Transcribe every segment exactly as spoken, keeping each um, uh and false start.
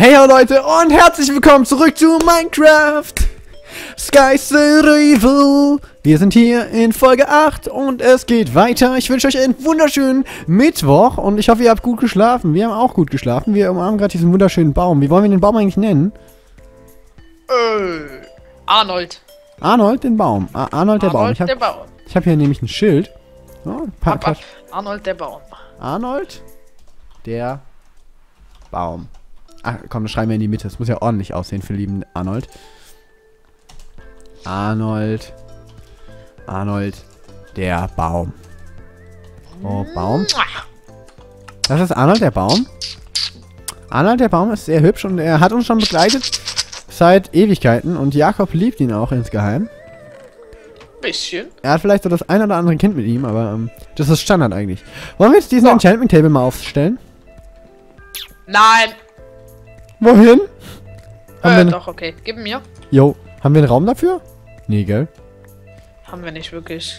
Hey yo Leute und herzlich willkommen zurück zu Minecraft Sky's the Rival. Wir sind hier in Folge acht und es geht weiter. Ich wünsche euch einen wunderschönen Mittwoch und ich hoffe, ihr habt gut geschlafen. Wir haben auch gut geschlafen. Wir umarmen gerade diesen wunderschönen Baum. Wie wollen wir den Baum eigentlich nennen? Äh, Arnold. Arnold, den Baum. Ar Arnold, der Baum. Arnold, Ich habe der Baum. hab hier nämlich ein Schild. So, pa Ab, ab. Arnold, der Baum. Arnold, der Baum. Ach komm, das schreiben wir in die Mitte. Das muss ja ordentlich aussehen für lieben Arnold. Arnold. Arnold, der Baum. Oh, Baum. Das ist Arnold, der Baum. Arnold, der Baum ist sehr hübsch und er hat uns schon begleitet seit Ewigkeiten. Und Jakob liebt ihn auch insgeheim. Bisschen. Er hat vielleicht so das ein oder andere Kind mit ihm, aber ähm, das ist Standard eigentlich. Wollen wir jetzt diesen So. Enchantment Table mal aufstellen? Nein. Wohin? Haben Äh, wir doch, okay. Gib mir. Jo, haben wir einen Raum dafür? Nee, gell? Haben wir nicht wirklich.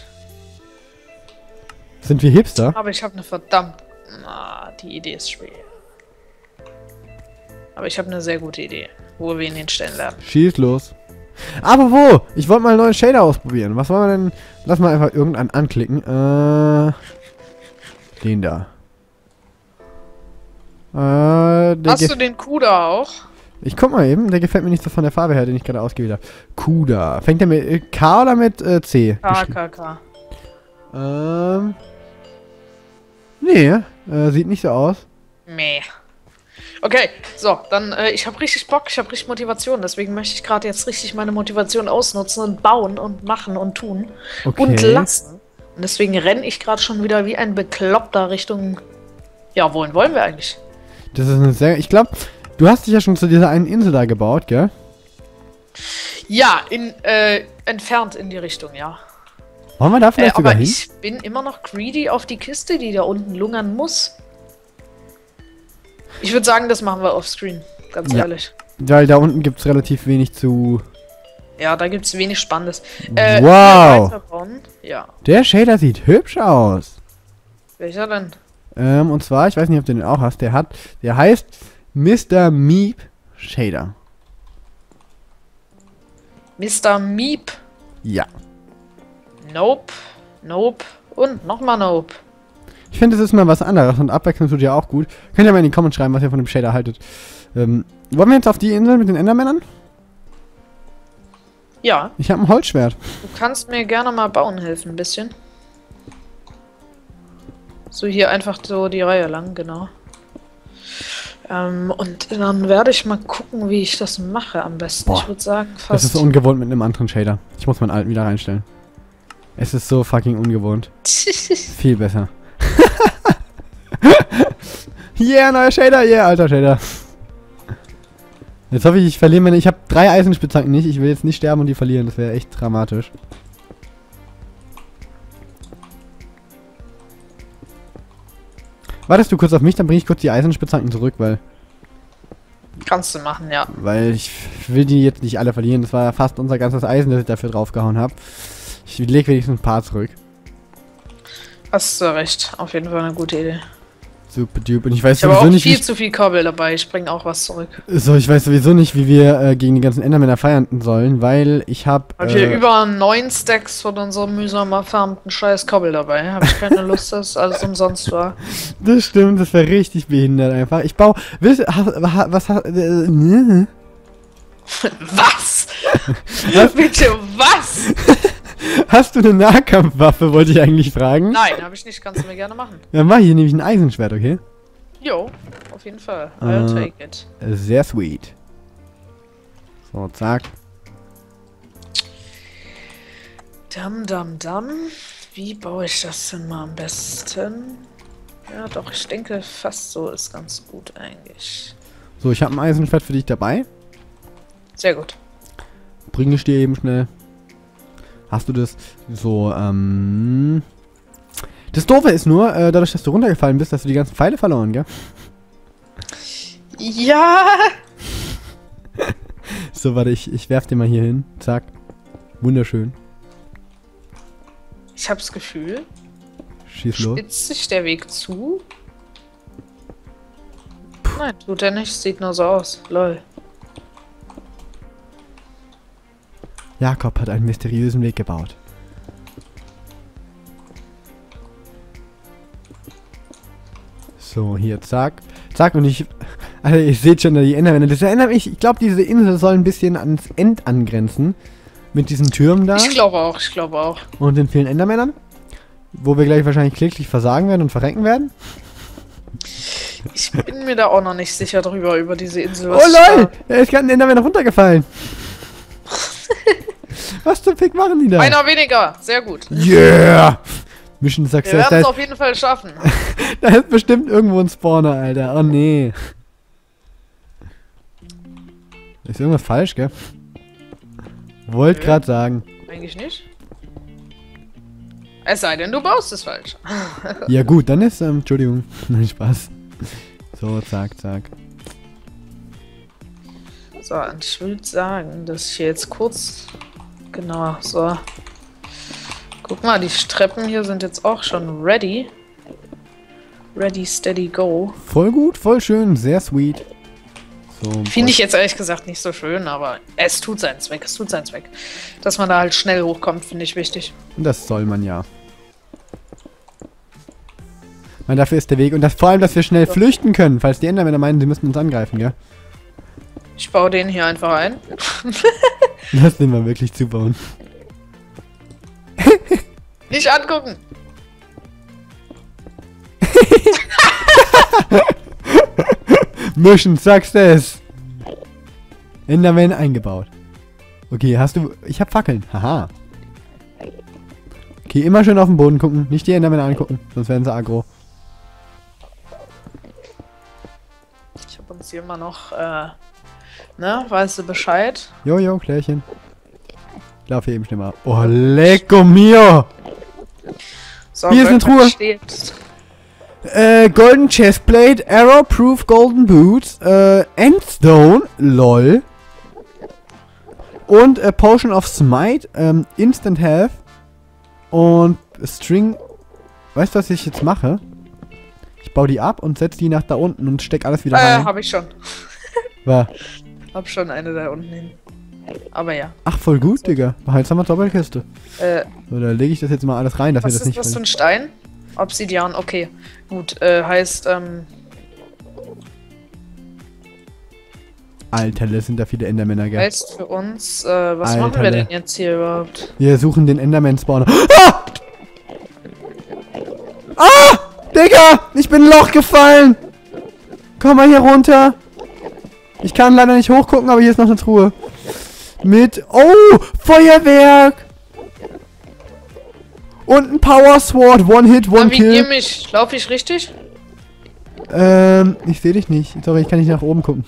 Sind wir Hipster? Aber ich habe eine verdammt... Na, die Idee ist schwer. Aber ich habe eine sehr gute Idee, wo wir ihn hinstellen lernen. Schieß los. Aber wo? Ich wollte mal einen neuen Shader ausprobieren. Was wollen wir denn? Lass mal einfach irgendeinen anklicken. Äh. Den da. Äh, der Hast gef- du den Kuda auch? Ich guck mal eben, der gefällt mir nicht so von der Farbe her, den ich gerade ausgewählt habe. Kuda. Fängt der mit äh, K oder mit äh, C? K, K, K. Ähm. Nee, äh, sieht nicht so aus. Meh. Okay, so, dann, äh, ich habe richtig Bock, ich habe richtig Motivation, deswegen möchte ich gerade jetzt richtig meine Motivation ausnutzen und bauen und machen und tun Okay. und lassen. Und deswegen renne ich gerade schon wieder wie ein Bekloppter Richtung... Ja, wohin wollen wir eigentlich? Das ist eine sehr. Ich glaube, du hast dich ja schon zu dieser einen Insel da gebaut, gell? Ja, in, äh, entfernt in die Richtung, ja. Wollen wir da Äh, vielleicht sogar aber hin? ich bin immer noch greedy auf die Kiste, die da unten lungern muss. Ich würde sagen, das machen wir offscreen, ganz Ja. ehrlich. Weil da unten gibt es relativ wenig zu. Ja, da gibt es wenig Spannendes. Äh, Wow. weiterbauen? Ja. Der Shader sieht hübsch aus. Welcher denn? Ähm, und zwar, ich weiß nicht, ob du den auch hast, der hat, der heißt Mister Meep Shader. Mister Meep. Ja. Nope. Nope. Und nochmal Nope. Ich finde, das ist mal was anderes und Abwechslung tut ja auch gut. Könnt ihr mal in die Comments schreiben, was ihr von dem Shader haltet. Ähm, wollen wir jetzt auf die Insel mit den Endermännern? Ja, Ich habe ein Holzschwert. du kannst mir gerne mal bauen helfen, ein bisschen. So hier einfach so die Reihe lang, genau. Ähm, und dann werde ich mal gucken, wie ich das mache am besten. Boah, ich würde sagen, Das fast... ist so ungewohnt mit einem anderen Shader. Ich muss meinen alten wieder reinstellen. Es ist so fucking ungewohnt. Viel besser. Yeah, neuer Shader, yeah, alter Shader. Jetzt hoffe ich, ich verliere meine... Ich habe drei Eisenspitzhacken nicht. Ich will jetzt nicht sterben und die verlieren. Das wäre echt dramatisch. Wartest du kurz auf mich, dann bringe ich kurz die Eisenspitzhacken zurück, weil... Kannst du machen, ja. Weil ich will die jetzt nicht alle verlieren. Das war ja fast unser ganzes Eisen, das ich dafür draufgehauen habe. Ich lege wenigstens ein paar zurück. Hast du recht. Auf jeden Fall eine gute Idee. Super duper. Und ich weiß Ich habe sowieso auch nicht, viel wie... zu viel Kabel dabei. Ich bringe auch was zurück. So, ich weiß sowieso nicht, wie wir äh, gegen die ganzen Endermänner feiern sollen, weil ich habe... Hab Äh, hier über neun Stacks von unserem mühsam erfarmten scheiß Kabel dabei. Habe ich keine Lust, dass alles umsonst war. Das stimmt, das wäre richtig behindert einfach. Ich baue... Willst, du- ha, ha, was... Ha, äh, ne? Was? Was? Bitte, was? Hast du eine Nahkampfwaffe, wollte ich eigentlich fragen? Nein, habe ich nicht. Kannst du mir gerne machen. Dann mach ich hier nämlich ein Eisenschwert, okay? Jo, auf jeden Fall. I'll Äh. take it. Sehr sweet. So, zack. Dam, dam, dam. Wie baue ich das denn mal am besten? Ja, doch, ich denke, fast so ist ganz gut eigentlich. So, ich habe ein Eisenschwert für dich dabei. Sehr gut. Bring ich dir eben schnell. Hast du das so, ähm... Das Doofe ist nur, äh, dadurch, dass du runtergefallen bist, hast du die ganzen Pfeile verloren, gell? Ja! So, warte, ich, ich werf dir mal hier hin. Zack. Wunderschön. Ich habe das Gefühl, Schieß los. spitzt sich der Weg zu. Nein, tut er nicht. Sieht nur so aus. Lol. Jakob hat einen mysteriösen Weg gebaut. So, hier, zack. Zack, und ich... Also, ihr seht schon, die Endermänner. Das erinnert mich... Ich glaube, diese Insel soll ein bisschen ans End angrenzen. Mit diesen Türmen da. Ich glaube auch, ich glaube auch. Und den vielen Endermännern. Wo wir gleich wahrscheinlich kläglich versagen werden und verrecken werden. Ich bin mir da auch noch nicht sicher drüber, über diese Insel. Oh lol! Da ist gerade ein Enderman runtergefallen. Was zum Fick machen die da? Einer weniger, sehr gut. Yeah! Mission Wir Success. werden Da es ist, auf jeden Fall schaffen. da ist bestimmt irgendwo ein Spawner, Alter. Oh nee. Ist irgendwas falsch, gell? Wollt Nö. gerade sagen. Eigentlich nicht. Es sei denn, du baust es falsch. Ja gut, dann ist, ähm, Entschuldigung. Nein, Spaß. So, zack, zack. So, und ich würde sagen, dass ich hier jetzt kurz... Genau, so. Guck mal, die Treppen hier sind jetzt auch schon ready. Ready, steady, go. Voll gut, voll schön, sehr sweet. So, Finde ich jetzt ehrlich gesagt nicht so schön, aber es tut seinen Zweck, es tut seinen Zweck. Dass man da halt schnell hochkommt, finde ich wichtig. das soll man ja. Man, dafür ist der Weg. Und das vor allem, dass wir schnell So. flüchten können, falls die Endermänner meinen, sie müssen uns angreifen, gell? Ich baue den hier einfach ein. Lass den mal wirklich zubauen. Nicht angucken! Mission Success! Enderman eingebaut. Okay, hast du... Ich hab Fackeln. Haha. Okay, immer schön auf den Boden gucken. Nicht die Endermänner angucken, sonst werden sie aggro. Ich habe uns hier immer noch, äh, ne, weißt du Bescheid? Jojo, Klärchen. Ich laufe hier eben schnell mal. Oh, lecco mio! So, Hier ist eine Workbench Truhe. Steht. Äh, Golden Chestplate, Arrow-Proof Golden Boots, äh, Endstone, lol. Und äh, Potion of Smite, ähm, Instant Health. Und String. Weißt du, was ich jetzt mache? Ich baue die ab und setze die nach da unten und steck alles wieder Äh, rein. hab ich schon. War. Hab schon eine da unten hin. Aber ja. Ach, voll gut, Digga. Jetzt haben wir Doppelkiste. Äh, So, da lege ich das jetzt mal alles rein, dass was wir das ist nicht das für verlieren. ein Stein? Obsidian, okay. Gut, äh, heißt, ähm, Alter, das sind da viele Endermänner, gell? heißt für uns, äh, was Alter, machen wir ne. denn jetzt hier überhaupt? Wir suchen den Enderman-Spawner. Ah! Ah! Digga! Ich bin in ein Loch gefallen! Komm mal hier runter! Ich kann leider nicht hochgucken, aber hier ist noch eine Truhe. Mit... Oh! Feuerwerk! Und ein Power Sword. One Hit, One Navigier Kill. mich. Lauf ich richtig? Ähm, ich sehe dich nicht. Sorry, ich kann nicht nach oben gucken.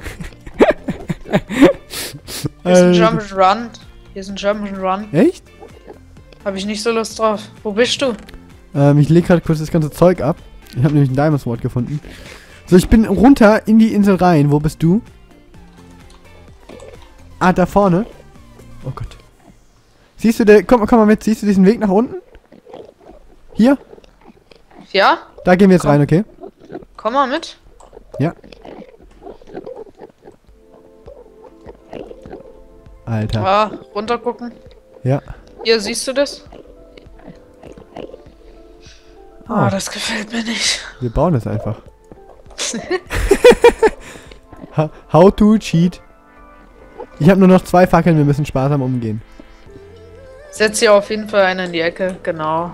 Hier ist ein Äh, Jump'n'Run. Hier ist ein Jump'n'Run. Echt? Habe ich nicht so Lust drauf. Wo bist du? Ähm, ich lege gerade kurz das ganze Zeug ab. Ich habe nämlich ein Diamond Sword gefunden. So, ich bin runter in die Insel rein. Wo bist du? Ah, da vorne. Oh Gott. Siehst du, der, komm, komm mal mit. Siehst du diesen Weg nach unten? Hier? Ja? Da gehen wir jetzt Komm. rein, okay? Komm mal mit. Ja. Alter. Ah, runter gucken. Ja. Hier, siehst du das? Oh. Ah, das gefällt mir nicht. Wir bauen es einfach. Ha- How to cheat. Ich habe nur noch zwei Fackeln. Wir müssen sparsam umgehen. Setz hier auf jeden Fall eine in die Ecke, genau.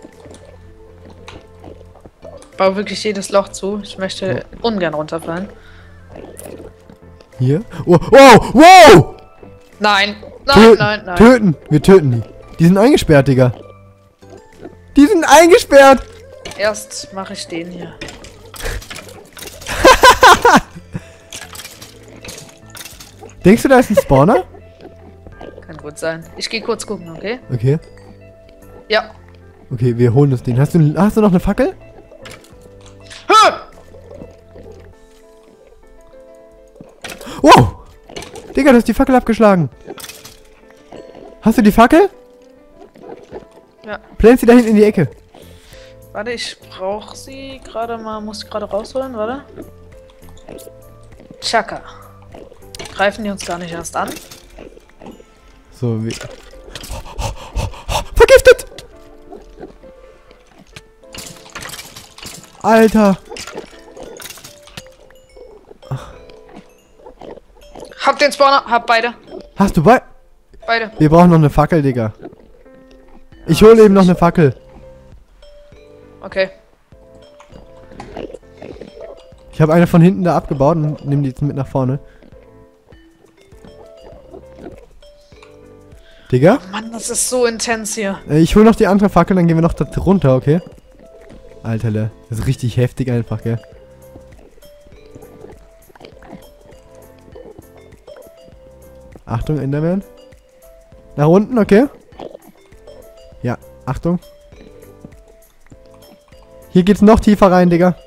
Bau wirklich jedes Loch zu. Ich möchte ungern runterfallen. Hier. Oh, wow, wow! Nein, nein, Töten, nein, nein. töten. Wir töten die. Die sind eingesperrt, Digga. Die sind eingesperrt. Erst mache ich den hier. Denkst du, da ist ein Spawner? Kann gut sein. Ich gehe kurz gucken, okay? Okay. Ja. Okay, wir holen das Ding. Hast du, hast du noch eine Fackel? Hö! Wow! Digga, du hast die Fackel abgeschlagen. Hast du die Fackel? Ja. Pflanz sie da hinten in die Ecke. Warte, ich brauche sie gerade mal. Muss ich gerade rausholen, warte. Chaka. Greifen die uns gar nicht erst an? So, wie... Vergiftet! Alter! Hab den Spawner, hab beide. Hast du bei... Beide. Wir brauchen noch eine Fackel, Digga. Ich hole eben noch eine Fackel. Okay. Ich habe eine von hinten da abgebaut und nehme die jetzt mit nach vorne. Digga? Oh Mann, das ist so intens hier. Äh, ich hole noch die andere Fackel, dann gehen wir noch da runter, okay? Alter, das ist richtig heftig einfach, gell? Achtung, Enderman. Nach unten, okay? Ja, Achtung. Hier geht's noch tiefer rein, Digga.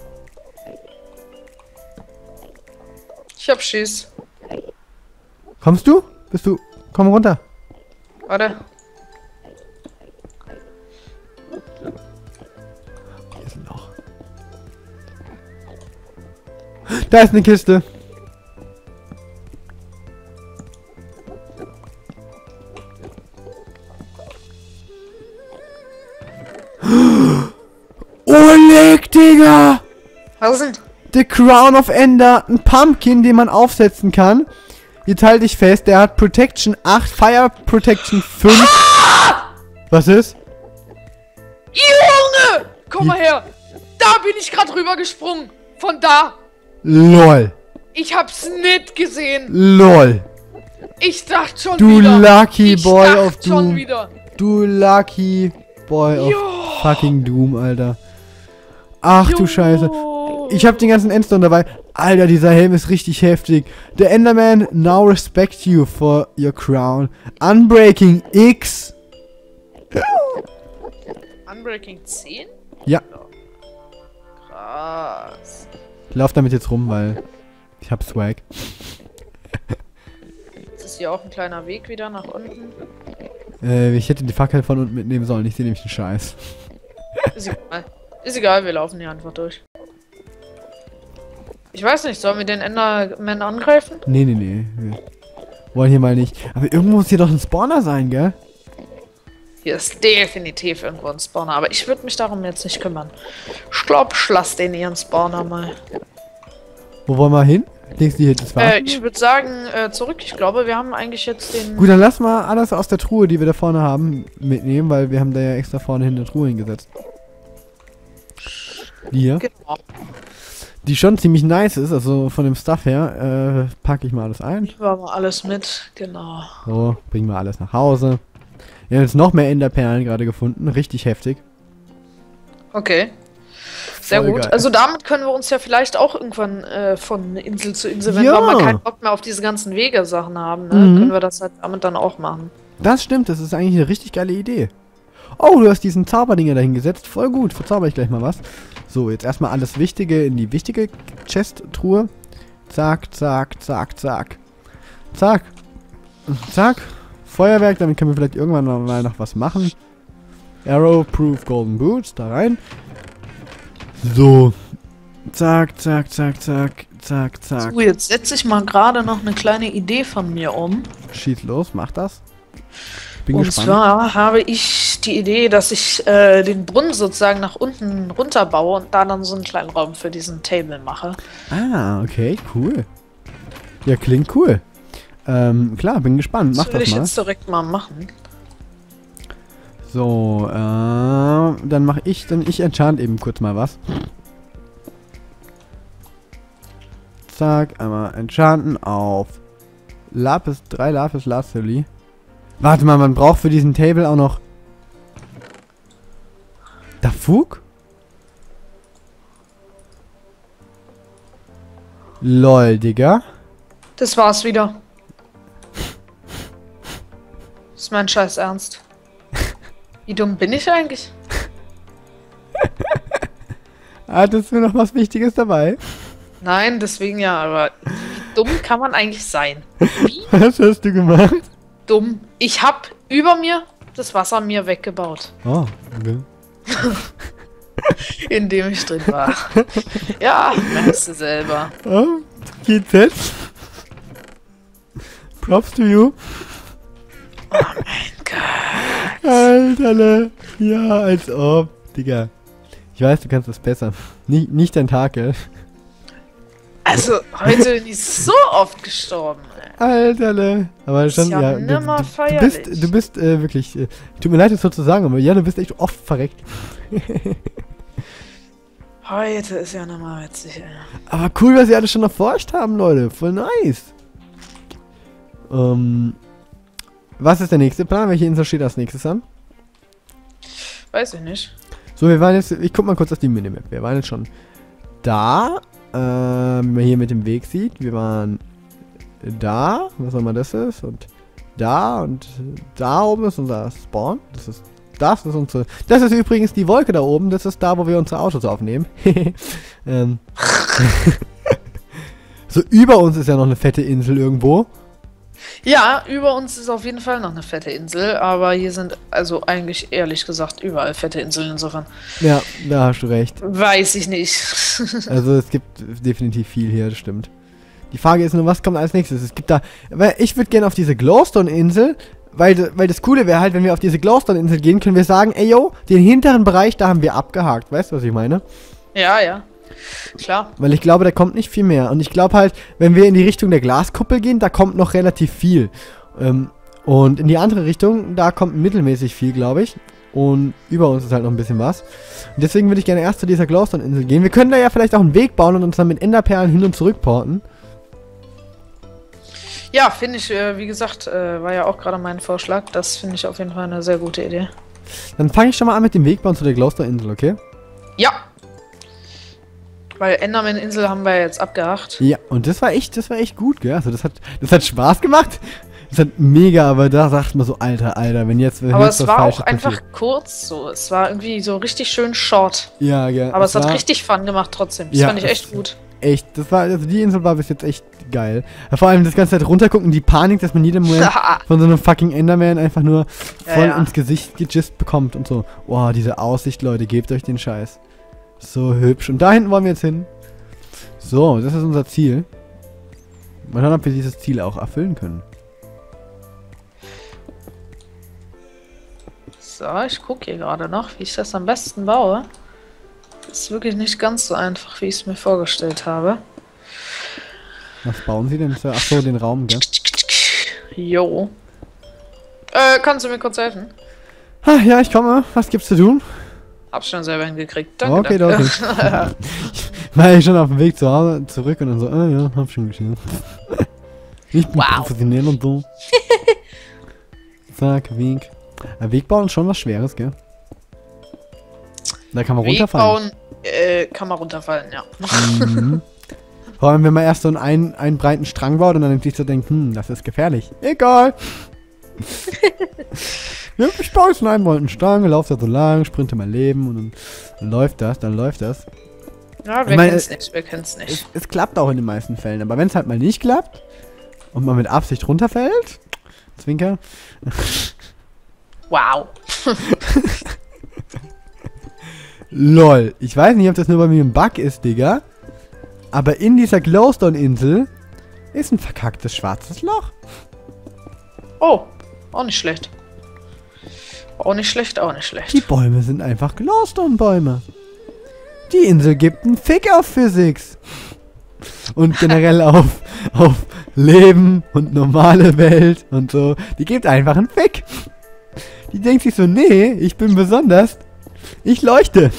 Ich hab Schieß. Kommst du? Bist du... Komm runter. Warte. Hier ist ein Loch. Da ist eine Kiste. Oleg, Digga! Was denn? The Crown of Ender, ein Pumpkin, den man aufsetzen kann. Jetzt halte ich fest, der hat Protection acht, Fire Protection fünf. Ah! Was ist? Junge! Komm mal her! Da bin ich gerade rübergesprungen! Von da! LOL. Ich hab's nicht gesehen! LOL. Ich dachte schon Du wieder! lucky ich boy dachte of Doom. schon wieder! Du lucky boy of Jo. fucking Doom, Alter. Ach du Jo. Scheiße. Ich hab den ganzen Endstone dabei. Alter, dieser Helm ist richtig heftig. The Enderman now respect you for your crown. Unbreaking X. Unbreaking zehn? Ja. Krass. Ich lauf damit jetzt rum, weil ich hab Swag. Jetzt ist hier auch ein kleiner Weg wieder nach unten. Äh, ich hätte die Fackel von unten mitnehmen sollen. Ich sehe nämlich einen Scheiß. Ist egal. Ist egal, wir laufen hier einfach durch. Ich weiß nicht, sollen wir den Enderman angreifen? Nee, nee, nee. Wir wollen hier mal nicht. Aber irgendwo muss hier doch ein Spawner sein, gell? Hier ist definitiv irgendwo ein Spawner, aber ich würde mich darum jetzt nicht kümmern. Ich glaub, ich lass den ihren Spawner mal. Wo wollen wir hin? Denkst du hier das war? Äh, ich würde sagen, äh, zurück. Ich glaube, wir haben eigentlich jetzt den... Gut, dann lass mal alles aus der Truhe, die wir da vorne haben, mitnehmen, weil wir haben da ja extra vorne hin eine Truhe hingesetzt. Die hier. Genau. Die schon ziemlich nice ist, also von dem Stuff her, äh, packe ich mal alles ein. Nehmen wir mal alles mit, genau. So, bringen wir alles nach Hause. Wir haben jetzt noch mehr Enderperlen gerade gefunden, richtig heftig. Okay. Sehr Voll gut. geil. Also damit können wir uns ja vielleicht auch irgendwann äh, von Insel zu Insel, wenn Ja. wir mal keinen Bock mehr auf diese ganzen Wege-Sachen haben, ne, Mhm. können wir das halt damit dann auch machen. Das stimmt, das ist eigentlich eine richtig geile Idee. Oh, du hast diesen Zauberdinger dahin gesetzt. Voll gut, verzauber ich gleich mal was. So, jetzt erstmal alles Wichtige in die wichtige Chest-Truhe. Zack, zack, zack, zack. Zack. Zack. Feuerwerk, damit können wir vielleicht irgendwann noch mal noch was machen. Arrow-Proof Golden Boots, da rein. So. Zack, zack, zack, zack, zack, zack. So, jetzt setze ich mal gerade noch eine kleine Idee von mir um. Schieß los, mach das. Bin Und gespannt. zwar habe ich die Idee, dass ich äh, den Brunnen sozusagen nach unten runterbaue und da dann so einen kleinen Raum für diesen Table mache. Ah, okay, cool. Ja, klingt cool. Ähm, klar, bin gespannt. Mach Das würde das ich mal. jetzt direkt mal machen. So, äh, dann mache ich, dann ich enchant eben kurz mal was. Zack, einmal enchanten auf Lapis, drei Lapis Lazuli. Warte mal, man braucht für diesen Table auch noch Dafuk? Lol, Digga. Das war's wieder. Das ist mein Scheiß Ernst. Wie dumm bin ich eigentlich? Hattest du noch was Wichtiges dabei? Nein, deswegen ja, aber wie dumm kann man eigentlich sein? Wie Was hast du gemacht? dumm? Ich hab über mir das Wasser mir weggebaut, Oh, okay. in dem ich drin war. Ja, merkst du selber. Oh, G Z. Props to you. Oh mein Gott. Alter, ja, als ob. Digga. Ich weiß, du kannst das besser. Nicht, nicht dein Tag, gell? Also, heute bin ich so oft gestorben. Alter, aber Das schon, ist ja ja, du, nimmer du, du feierlich. bist, du bist äh, wirklich, äh, tut mir leid, das so zu sagen, aber ja, du bist echt oft verreckt. Heute ist ja nochmal witzig, ey. Aber cool, was ihr alle schon erforscht haben, Leute. Voll nice. Ähm, was ist der nächste Plan? Welche Insel steht als nächstes an? Weiß ich nicht. So, wir waren jetzt, ich guck mal kurz auf die Minimap. Wir waren jetzt schon da, ähm, wie man hier mit dem Weg sieht. Wir waren da, was auch immer das ist, und da und da oben ist unser Spawn. Das ist, das ist unsere, das ist übrigens die Wolke da oben, das ist da, wo wir unsere Autos aufnehmen. ähm. So, über uns ist ja noch eine fette Insel irgendwo. Ja, über uns ist auf jeden Fall noch eine fette Insel, aber hier sind also eigentlich ehrlich gesagt überall fette Inseln insofern. Ja, da hast du recht. Weiß ich nicht. Also es gibt definitiv viel hier, das stimmt. Die Frage ist nur, was kommt als nächstes? Es gibt da, weil ich würde gerne auf diese Glowstone-Insel, weil, weil das Coole wäre halt, wenn wir auf diese Glowstone-Insel gehen, können wir sagen, ey yo, den hinteren Bereich, da haben wir abgehakt. Weißt du, was ich meine? Ja, ja. Klar. Weil ich glaube, da kommt nicht viel mehr. Und ich glaube halt, wenn wir in die Richtung der Glaskuppel gehen, da kommt noch relativ viel. Ähm, und in die andere Richtung, da kommt mittelmäßig viel, glaube ich. Und über uns ist halt noch ein bisschen was. Und deswegen würde ich gerne erst zu dieser Glowstone-Insel gehen. Wir können da ja vielleicht auch einen Weg bauen und uns dann mit Enderperlen hin und zurück porten. Ja, finde ich, äh, wie gesagt, äh, war ja auch gerade mein Vorschlag. Das finde ich auf jeden Fall eine sehr gute Idee. Dann fange ich schon mal an mit dem Weg bauen zu der Glowstone-Insel, okay? Ja. Weil Enderman-Insel haben wir jetzt abgehakt. Ja, und das war echt, das war echt gut, gell? Also das hat, das hat Spaß gemacht. Das hat mega, aber da sagt man so, Alter, Alter, wenn jetzt... Wenn Aber jetzt es was war Falsches auch einfach passiert. kurz so. Es war irgendwie so richtig schön short. Ja, ja. Aber es hat war richtig Fun gemacht trotzdem. Das Ja, fand ich echt es- gut. Echt, das war, also die Insel war bis jetzt echt geil. Ja, vor allem das ganze Zeit runtergucken, die Panik, dass man jeden Moment von so einem fucking Enderman einfach nur Ja, voll ja. ins Gesicht gejist bekommt und so. Boah, diese Aussicht, Leute, gebt euch den Scheiß. So hübsch. Und da hinten wollen wir jetzt hin. So, das ist unser Ziel. Mal schauen, ob wir dieses Ziel auch erfüllen können. So, ich gucke hier gerade noch, wie ich das am besten baue. Ist wirklich nicht ganz so einfach, wie ich es mir vorgestellt habe. Was bauen sie denn? Ach so, den Raum, gell? Jo. Äh, kannst du mir kurz helfen? Ah, ja, ich komme. Was gibt's zu tun? Hab's schon selber hingekriegt. Danke, Okay, danke. doch. Ich war ja schon auf dem Weg zu Hause zurück und dann so, ah ja, hab schon geschehen. Ich bin Wow. professionell und so. Zack, Weg. Ein Weg bauen ist schon was Schweres, gell? Da kann man Weg runterfallen. bauen, äh, kann man runterfallen, ja. Mhm. Vor allem, wenn man erst so einen, einen, einen breiten Strang baut und dann sich so denkt, hm, das ist gefährlich. Egal. Ja, ich baue jetzt einen einen breiten Strang, laufe da so lang, sprinte mein Leben und dann, dann läuft das, dann läuft das. Ja, Ich wer meine, kennt's es- nicht, wer kennt's nicht. Es, es klappt auch in den meisten Fällen, aber wenn es halt mal nicht klappt und man mit Absicht runterfällt, Zwinker, Wow. lol. Ich weiß nicht, ob das nur bei mir ein Bug ist, Digga, aber in dieser Glowstone-Insel ist ein verkacktes schwarzes Loch. Oh, auch nicht schlecht. Auch nicht schlecht, auch nicht schlecht. Die Bäume sind einfach Glowstone-Bäume. Die Insel gibt einen Fick auf Physics. Und generell auf, auf Leben und normale Welt und so. Die gibt einfach einen Fick. Die denkt sich so, nee, ich bin besonders. Ich leuchte.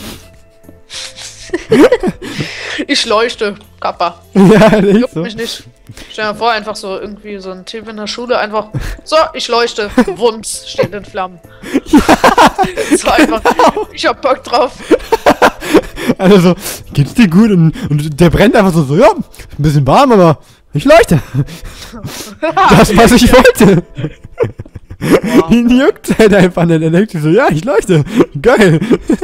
Ich leuchte, Kappa. Ja, nicht Juckt so. mich nicht. Stell dir mal vor, einfach so irgendwie so ein Typ in der Schule, einfach so, ich leuchte, Wumms, steht in Flammen. So einfach, ich hab Bock drauf. Also so, geht's dir gut? Und, und der brennt einfach so, so, ja, ein bisschen warm, aber ich leuchte. Das, was ich wollte. Wow. Ihn juckt halt einfach nicht. Er denkt sich so, ja, ich leuchte. Geil.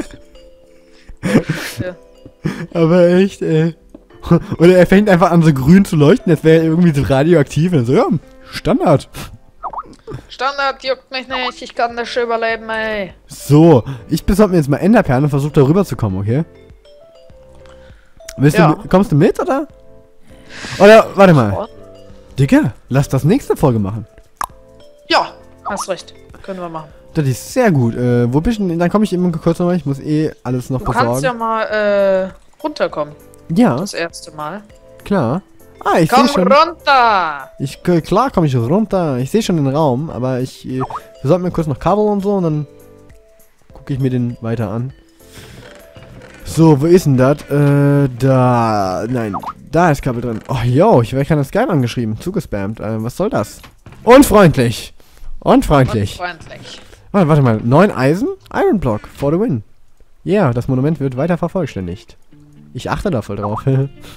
Ja. Aber echt, ey. Oder er fängt einfach an, so grün zu leuchten, als wäre er irgendwie so radioaktiv. Und so, ja, Standard. Standard juckt mich nicht, ich kann das schon überleben, ey. So, ich besorge mir jetzt mal Enderperlen und versuche da rüber zu kommen, okay? Willst Ja. du, kommst du mit, oder? Oder, warte mal. Digga, lass das nächste Folge machen. Ja, hast recht. Können wir machen. Das ist sehr gut. Äh, wo bist du denn? Dann komme ich eben kurz nochmal. Ich muss eh alles noch Du besorgen. kannst ja mal äh, runterkommen. Ja, Das erste Mal. klar. Ah, ich Komm sehe schon. runter! Ich, klar komme ich runter. Ich sehe schon den Raum, aber ich... Äh, wir sollten mir kurz noch Kabel und so und dann gucke ich mir den weiter an. So, wo ist denn das? Äh, da... Nein, da ist Kabel drin. Oh, yo, ich werde keine Skype angeschrieben. Zugespammt. Äh, was soll das? Unfreundlich. Unfreundlich. Unfreundlich. Warte, warte mal. Neun Eisen? Iron Block. For the win. Ja, yeah, das Monument wird weiter vervollständigt. Ich achte da voll drauf.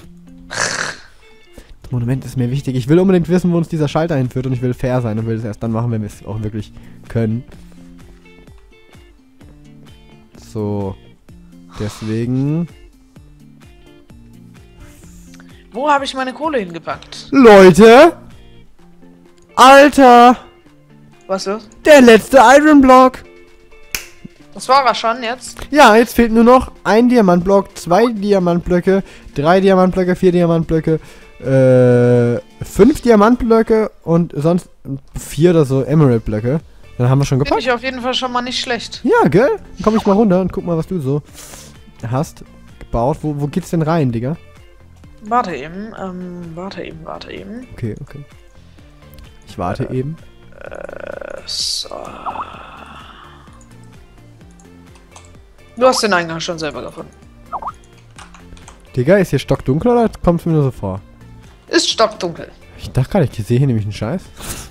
Das Monument ist mir wichtig. Ich will unbedingt wissen, wo uns dieser Schalter hinführt und ich will fair sein und will es erst dann machen, wenn wir es auch wirklich können. So. Deswegen... Wo habe ich meine Kohle hingepackt? Leute! Alter! Was ist? Der letzte Iron Block! Das war er schon jetzt. Ja, jetzt fehlt nur noch ein Diamantblock, zwei Diamantblöcke, drei Diamantblöcke, vier Diamantblöcke, äh, fünf Diamantblöcke und sonst vier oder so Emerald-Blöcke. Dann haben wir schon Finde gepackt. ich auf jeden Fall schon mal nicht schlecht. Ja, gell? Dann komm ich mal runter und guck mal, was du so hast gebaut. Wo, wo geht's denn rein, Digga? Warte eben, ähm, warte eben, warte eben. Okay, okay. Ich warte äh, eben. Äh, so. Du hast den Eingang schon selber gefunden. Digga, ist hier stockdunkel oder kommt's mir nur so vor? Ist stockdunkel. Ich dachte gerade, ich sehe hier nämlich einen Scheiß.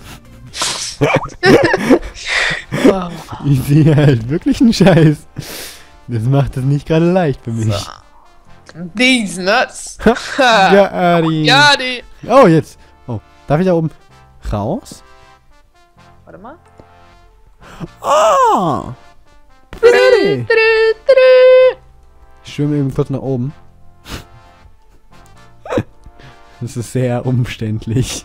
Wow. Ich sehe halt wirklich einen Scheiß. Das macht es nicht gerade leicht für mich. So. These nuts. Ja, Adi. Ja, die. Oh, jetzt. Oh, darf ich da oben raus? Warte mal. Oh! Pretty. Ich schwimme eben kurz nach oben. Das ist sehr umständlich.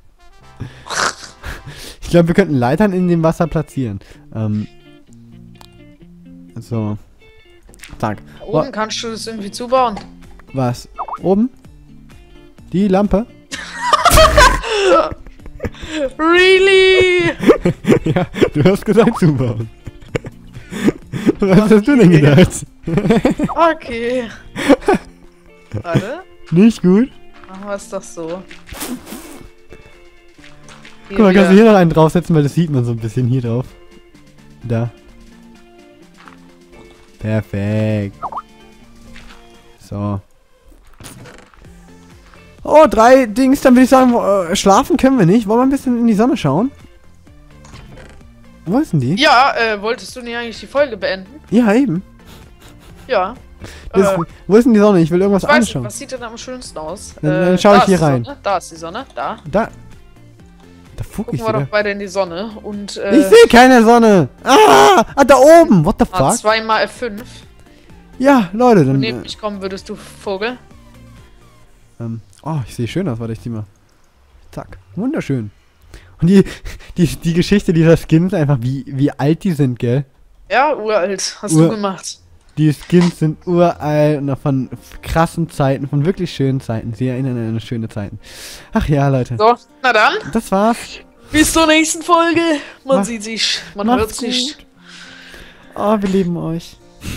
Ich glaube, wir könnten Leitern in dem Wasser platzieren. Ähm. So. Zack. Oben kannst du das irgendwie zubauen. Was? Oben? Die Lampe? Really? Ja, du hast gesagt zubauen. Was hast du denn gedacht? Okay. Warte. Nicht gut? Machen wir es doch so. Hier Guck mal, kannst du wieder. hier noch einen draufsetzen, weil das sieht man so ein bisschen hier drauf. Da. Perfekt. So. Oh, drei Dings, dann würde ich sagen, wo, äh, schlafen können wir nicht. Wollen wir ein bisschen in die Sonne schauen? Wo ist denn die? Ja, äh, wolltest du nicht eigentlich die Folge beenden? Ja, eben. Ja. Das, Äh, wo ist denn die Sonne? Ich will irgendwas ich weiß nicht, anschauen. was sieht denn am schönsten aus? Dann- dann schau da ich ist hier die rein. Sonne, da ist die Sonne, da. Da. Da fuck Gucken ich wir doch wieder. beide in die Sonne und äh, Ich sehe keine Sonne. Ah, ah, da oben. What the ah, fuck? zweimal F fünf. Ja, Leute, dann. Neben Äh, mich kommen würdest du, Vogel. ähm, oh, ich sehe schön aus. Warte, ich zieh mal. Zack. Wunderschön. Und die, die, die Geschichte dieser Skins, einfach wie, wie alt die sind, gell? Ja, uralt. Hast Ur- du gemacht. Die Skins sind uralt und noch von krassen Zeiten, von wirklich schönen Zeiten. Sie erinnern an eine schöne Zeiten. Ach ja, Leute. So, na dann. Das war's. Bis zur nächsten Folge. Man Mach- sieht sich, man macht's hört sich. gut. Oh, wir lieben euch.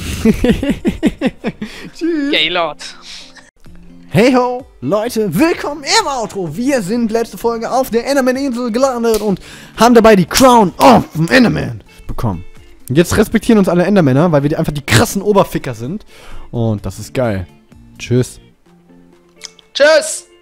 Tschüss. Gaylord. Hey ho, Leute, willkommen im Outro. Wir sind letzte Folge auf der Enderman-Insel gelandet und haben dabei die Crown of the Enderman bekommen. Und jetzt respektieren uns alle Endermänner, weil wir die einfach die krassen Oberficker sind. Und das ist geil. Tschüss. Tschüss.